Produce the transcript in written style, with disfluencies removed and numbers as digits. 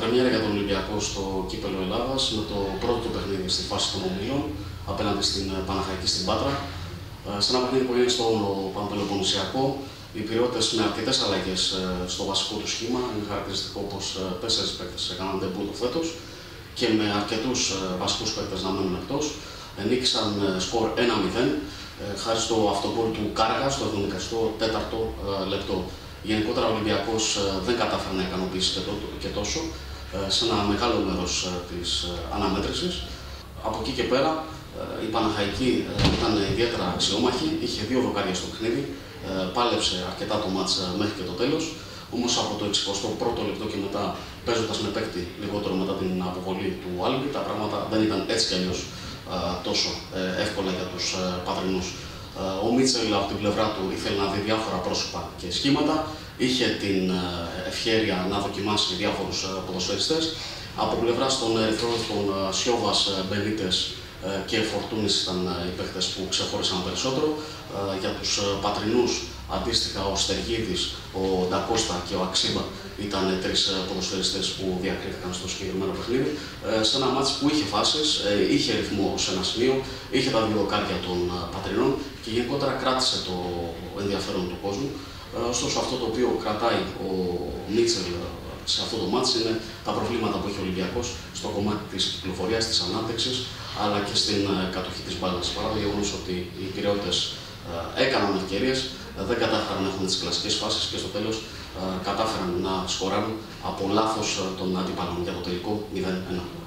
πρεμιέρα για τον Ολυμπιακό στο Κύπελλο Ελλάδας με το πρώτο του παιχνίδι στη φάση των ομίλων απέναντι στην Παναχαϊκή στην Πάτρα. Σε ένα παιχνίδι που είναι στο Πανπελοποννησιακό, οι Πειραιώτες με αρκετές αλλαγές στο βασικό του σχήμα. Είναι χαρακτηριστικό πως 4 παίκτες έκαναν ντεμπούτο φέτος και με αρκετούς βασικούς παίκτες να μένουν εκτός. Νίκησαν σκορ 1-0 χάρη στο αυτογκόλ του Κάργα στο 74ο λεπτό. Γενικότερα ο Ολυμπιακός δεν κατάφερε να ικανοποιήσει και τόσο σε ένα μεγάλο μέρος της αναμέτρησης. Από εκεί και πέρα η Παναχαϊκή ήταν ιδιαίτερα αξιόμαχη, είχε 2 δοκάρια στο παιχνίδι, πάλεψε αρκετά το μάτς μέχρι και το τέλος. Όμως από το 61ο λεπτό και μετά, παίζοντας με παίκτη λιγότερο μετά την αποβολή του Άλμπι, τα πράγματα δεν ήταν έτσι κι αλλιώς τόσο εύκολα για τους πατρινούς. Ο Μίτσελ από την πλευρά του ήθελε να δει διάφορα πρόσωπα και σχήματα, είχε την ευχέρεια να δοκιμάσει διάφορους ποδοσφαιριστές. Από πλευράς των ερυθρόλευκων Σιώβας, Μπενίτες και Φορτούνης ήταν οι παίκτες που ξεχώρισαν περισσότερο. Για τους πατρινούς, αντίστοιχα ο Στεργίδης, ο Ντακώστα και ο Αξίμπα ήταν 3 ποδοσφαιριστές που διακρίθηκαν στο συγκεκριμένο παιχνίδι. Σε ένα μάτς που είχε φάσεις, είχε ρυθμό σε ένα σημείο, είχε τα 2 δοκάρια των πατρινών και γενικότερα κράτησε το ενδιαφέρον του κόσμου. Ωστόσο, αυτό το οποίο κρατάει ο Μίτσελ σε αυτό το μάτς είναι τα προβλήματα που έχει ο Ολυμπιακός στο κομμάτι της κυκλοφορίας, της ανάπτυξης, αλλά και στην κατοχή της μπάλας. Παρά το γεγονός ότι οι Πειραιώτες έκαναν ευκαιρίες, δεν κατάφεραν να έχουν τις κλασικές φάσεις και στο τέλος κατάφεραν να σκοράρουν από λάθος των αντιπάλων για το τελικό 0-1.